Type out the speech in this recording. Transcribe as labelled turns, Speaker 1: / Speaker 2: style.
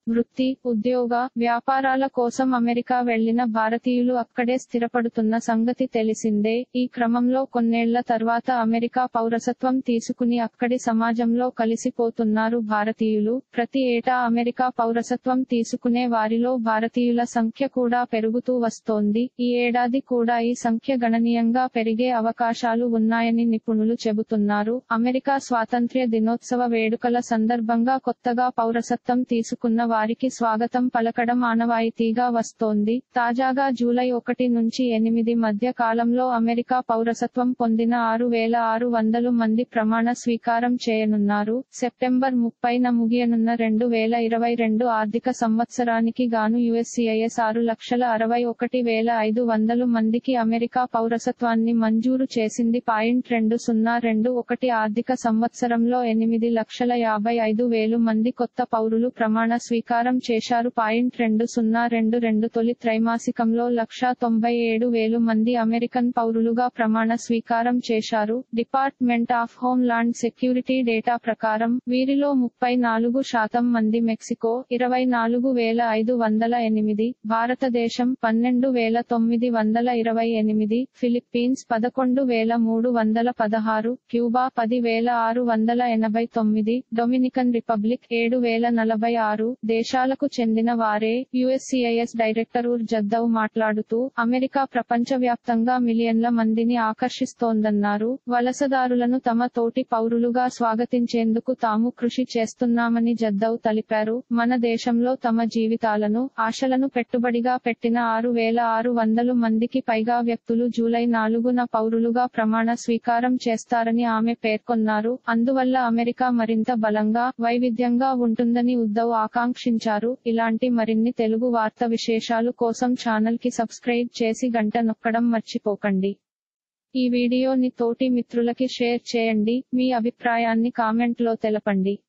Speaker 1: వృత్తి, ఉద్యోగ, వ్యాపారాల కోసం అమెరికా వెళ్లిన భారతీయులు అక్కడే స్థిరపడుతున్న సంగతి తెలిసిందే. ఈ క్రమంలో కొన్నేళ్ల తర్వాత అమెరికా పౌరసత్వం తీసుకుని అక్కడి సమాజంలో కలిసిపోతున్నారు భారతీయులు. ప్రతి ఏటా అమెరికా పౌరసత్వం తీసుకునే వారిలో భారతీయుల సంఖ్య కూడా పెరుగుతూ వస్తోంది. ఈ ఏడాది కూడా ఈ సంఖ్య గణనీయంగా పెరిగే అవకాశాలు ఉన్నాయని నిపుణులు చెబుతున్నారు. అమెరికా స్వాతంత్ర్య దినోత్సవ వేడుకల సందర్భంగా కొత్తగా పౌరసత్వం తీసుకున్న వారికి స్వాగతం పలకడం ఆనవాయితీగా వస్తోంది. తాజాగా జూలై 1 నుంచి 8 మధ్య కాలంలో అమెరికా పౌరసత్వం పొందిన 6,600 మంది ప్రమాణ స్వీకారం చేయనున్నారు. సెప్టెంబర్ 30న ముగియనున్న 2022 ఆర్థిక సంవత్సరానికి గాను USCIS 6,61,500 మందికి అమెరికా పౌరసత్వాన్ని మంజూరు చేసింది. 2021 ఆర్థిక సంవత్సరంలో 8,55,000 మంది కొత్త పౌరులు ప్రమాణ స్వీకారం చేశారు. 2022 తొలి త్రైమాసికంలో 1,97,000 మంది అమెరికన్ పౌరులుగా ప్రమాణ స్వీకారం చేశారు. Department of home land security data ప్రకారం వీరిలో 34% మంది మెక్సికో, 24,508, భారతదేశం 12,928, ఫిలిప్పీన్స్ 11,316, క్యూబా 10,689, డొమినికన్ రిపబ్లిక్ 7,046 దేశాలకు చెందిన వారే. USCIS డైరెక్టర్ ఉర్ జద్దవ్ మాట్లాడుతూ, అమెరికా ప్రపంచవ్యాప్తంగా మిలియన్ల మందిని ఆకర్షిస్తోందన్నారు. వలసదారులను తమ తోటి పౌరులుగా స్వాగతించేందుకు తాము కృషి చేస్తున్నామని జద్దవ్ తెలిపారు. మన దేశంలో తమ జీవితాలను, ఆశలను పెట్టుబడిగా పెట్టిన 6,600 మందికి పైగా వ్యక్తులు జూలై 4న పౌరులుగా ప్రమాణ స్వీకారం చేస్తారని ఆమె పేర్కొన్నారు. అందువల్ల అమెరికా మరింత బలంగా, వైవిధ్యంగా ఉంటుందని ఉద్దవ్ ఆకాంక్షించారు. ఇలాంటి మరిన్ని తెలుగు వార్త విశేషాలు కోసం ఛానల్ కి సబ్స్క్రైబ్ చేసి గంట నొక్కడం మర్చిపోకండి. ఈ వీడియోని తోటి మిత్రులకి షేర్ చేయండి. మీ అభిప్రాయాన్ని కామెంట్ లో తెలపండి.